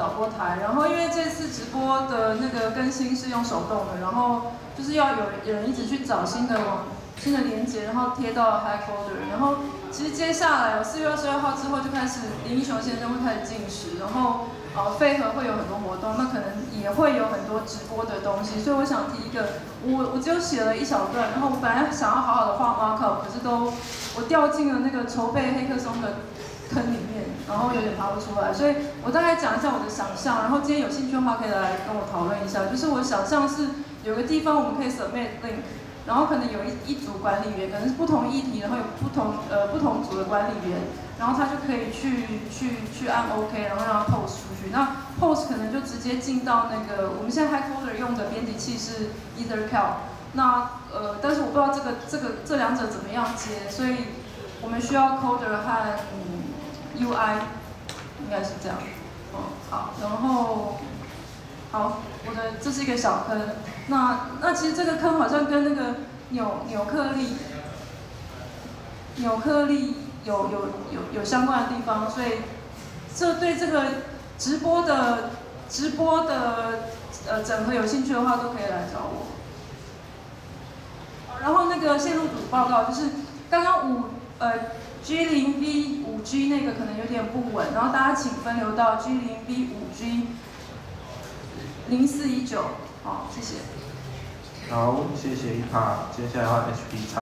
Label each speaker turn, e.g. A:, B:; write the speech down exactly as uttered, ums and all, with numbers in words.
A: 导播台，然后因为这次直播的那个更新是用手动的，然后就是要有有人一直去找新的网新的连接，然后贴到 HiCoder， 然后其实接下来四月二十二号之后就开始林英雄先生会开始进食，然后呃飞盒会有很多活动，那可能也会有很多直播的东西，所以我想提一个，我我只有写了一小段，然后我本来想要好好的画 markup， 可是都我掉进了那个筹备黑客松的坑里面，然后有点爬不出来，所以我大概讲一下我的想象，然后今天有兴趣的话可以来跟我讨论一下。就是我想象是有个地方我们可以 submit link， 然后可能有一一组管理员，可能是不同议题，然后有不同呃不同组的管理员，然后他就可以去去去按 OK， 然后让它 post 出去。那 post 可能就直接进到那个我们现在 HiCoder 用的编辑器是 EtherCal， 那呃但是我不知道这个这个这两者怎么样接，所以我们需要 Coder 和嗯 U I， 应该是这样。哦，好，然后，好，我的这是一个小坑。那那其实这个坑好像跟那个纽纽克利，纽克利有有有有相关的地方，所以这对这个直播的直播的呃整合有兴趣的话，都可以来找我。然后那个线路组报告就是刚刚五呃。G 零 V 五 G 那个可能有点不稳，然后大家请分流到 G 零 V 五 G 零四一九，好，谢谢。
B: 好，谢谢一帕，接下来的话 H P 插。